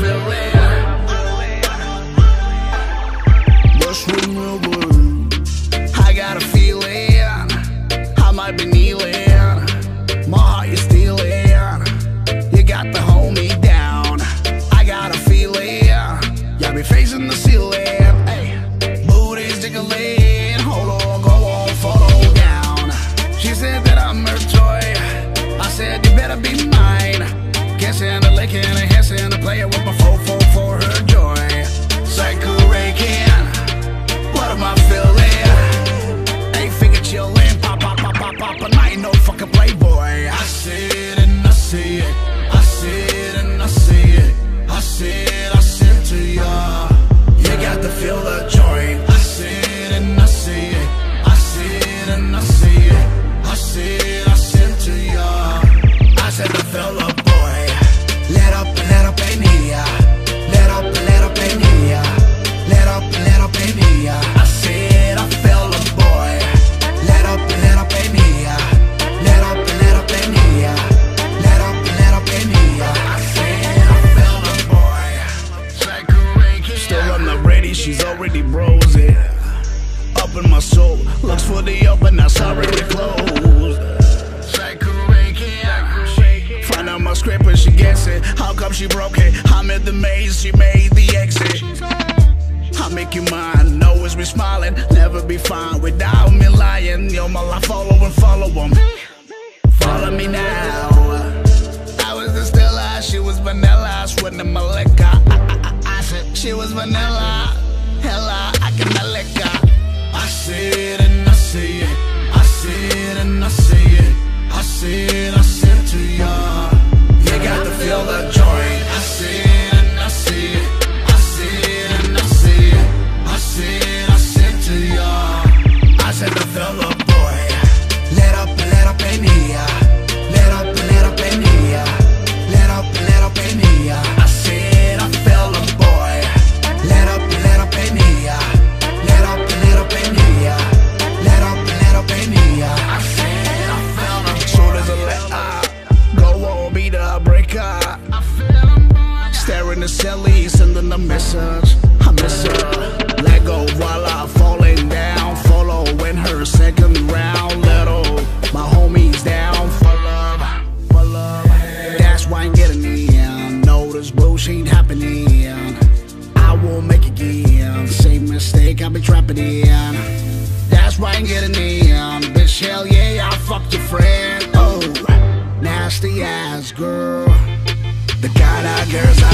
feeling. Just remember, I got a feeling I might be kneeling. My heart you stealing. You got to hold me down. I got a feeling y'all be facing the ceiling. Hey, booty's jiggling. Hold on, go on, follow down. She said that I'm her toy. I said you better be mine. Kissing and licking and hissing and playing with my fofo for her joy. Psycho raking. What am I feeling? Ain't figure chillin'. Pop, pop, pop, pop, pop. And I ain't no fucking playboy. I see it and I see it. I see it and I see it. I see it, I sent to ya. You got to feel the joint. I see it and I see it. I see it and I see it. I see it, I sent to ya. I said to feel the boy. Let up in here. Let up in here. Let up in here. I said I feel the boy. Let up in here. Let up in here. Let up in here. I said I feel the boy. Still I'm not ready, she's already rosy. Up in my soul, looks fully open, that's already closed. Find out my script and she gets it. How come she broke it? I'm in the maze, she made the exit. I'll make you mine, always be smiling. Never be fine without me lying. Yo, my life follow and follow them. Follow me now. I was the Stella, she was vanilla. Sweating in my liquor. I said she was vanilla. Hella, I cannot let her. I see it and I see it. I see it and I see it. I see it, I sent to ya. You got to feel the joint. I see it and I see it. I see it and I see it. I see it, I sent to ya. I said to feel the boy. Let up in here. Let up in here. Let up in here. I said I feel the boy. Let up in here. Let up in here. Let up in here. I said I feel the boy. Soon as I let up, go on, be the breaker. Staring the silly, sending a message. I miss her. Let go while I'm falling down. Following her second round. Little, my homies down for love, for love. That's why I'm getting in. No, this bullshit happening. I won't make it again. Same mistake I've been trapping in. That's why I'm getting in. Bitch, hell yeah, I fucked your friend. Oh, nasty ass girl. The kind of girls